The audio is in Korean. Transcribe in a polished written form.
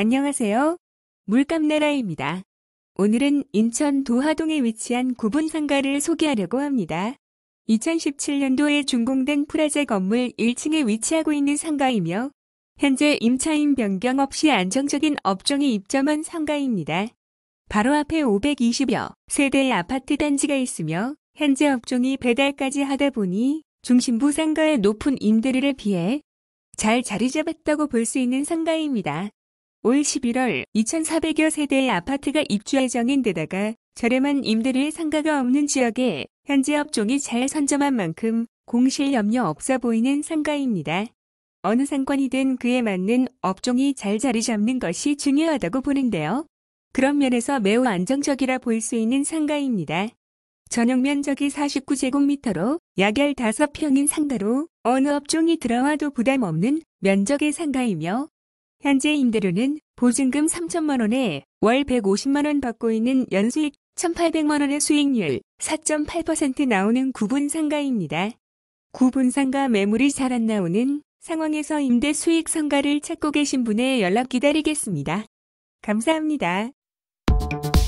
안녕하세요. 물감나라입니다. 오늘은 인천 도하동에 위치한 구분상가를 소개하려고 합니다. 2017년도에 준공된 프라자 건물 1층에 위치하고 있는 상가이며 현재 임차인 변경 없이 안정적인 업종이 입점한 상가입니다. 바로 앞에 520여 세대의 아파트 단지가 있으며 현재 업종이 배달까지 하다 보니 중심부 상가의 높은 임대료를 피해 잘 자리 잡았다고 볼 수 있는 상가입니다. 올 11월 2,400여 세대의 아파트가 입주 예정인 데다가 저렴한 임대료의 상가가 없는 지역에 현재 업종이 잘 선점한 만큼 공실 염려 없어 보이는 상가입니다. 어느 상권이든 그에 맞는 업종이 잘 자리 잡는 것이 중요하다고 보는데요. 그런 면에서 매우 안정적이라 볼 수 있는 상가입니다. 전용 면적이 49제곱미터로 약 15평인 상가로 어느 업종이 들어와도 부담 없는 면적의 상가이며 현재 임대료는 보증금 3천만 원에 월 150만 원 받고 있는 연수익 1,800만 원의 수익률 4.8% 나오는 구분상가입니다. 구분상가 매물이 잘 안 나오는 상황에서 임대 수익 상가를 찾고 계신 분의 연락 기다리겠습니다. 감사합니다.